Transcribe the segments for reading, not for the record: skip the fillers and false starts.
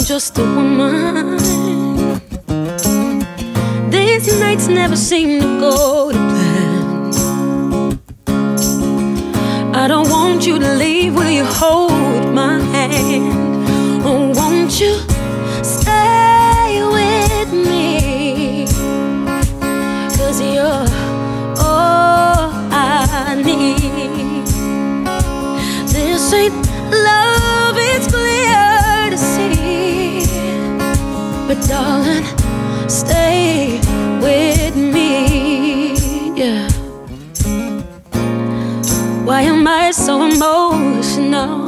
just a woman. These nights never seem to go to plan. I don't want you to leave, will you hold my hand? Oh, won't you stay with me? 'Cause you're all I need. This ain't love, it's clear to see. But darling, stay with me, yeah. Why am I so emotional?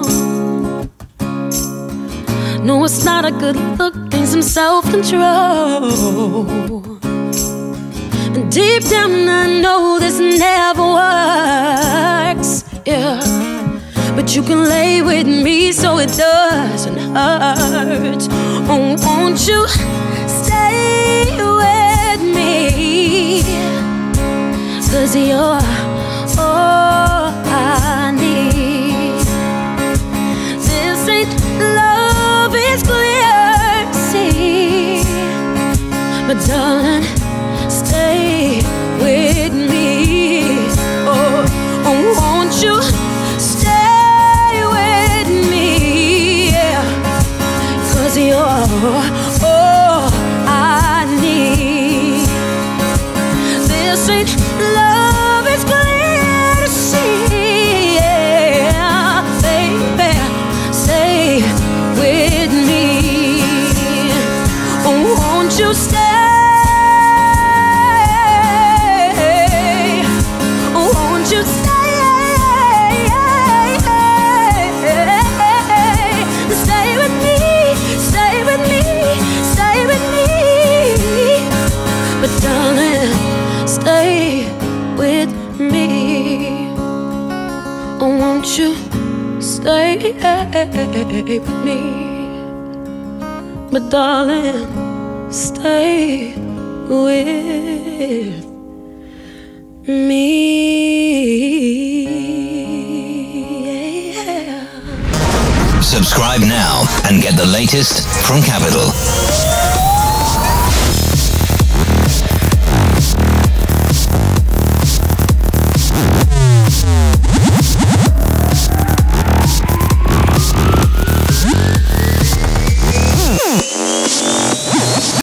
No, it's not a good look, need some self-control. And deep down I know this never works, yeah. But you can lay with me so it doesn't hurt. Oh, won't you stay with me? 'Cause you're all I need. This ain't love, it's clear to see. But darling, stay with me. Oh, oh, won't you stay with me? Yeah. 'Cause you're all I need. This ain't love, it's clear to see. Yeah, baby, stay with me. Oh, won't you stay? Oh, won't you stay? Stay with me, stay with me, stay with me. But darling, stay with me. Oh, won't you stay with me? But darling, stay with me. Subscribe now and get the latest from Capital.